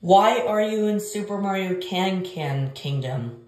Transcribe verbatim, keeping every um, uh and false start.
Why are you in Super Mario Can Can Kingdom?